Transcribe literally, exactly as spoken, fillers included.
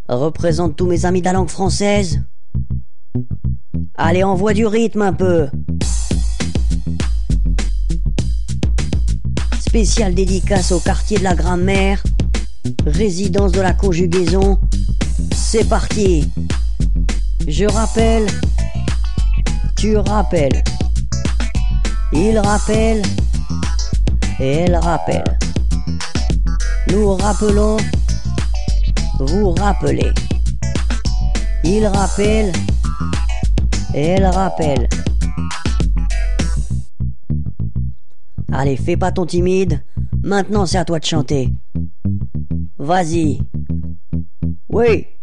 représente tous mes amis de la langue française. Allez, envoie du rythme un peu. Spéciale dédicace au quartier de la grammaire, résidence de la conjugaison. C'est parti. Je rappelle, tu rappelles, il rappelle et elle rappelle. Nous rappelons, vous rappelez. Il rappelle et elle rappelle. Allez, fais pas ton timide. Maintenant, c'est à toi de chanter. Vas-y. Oui.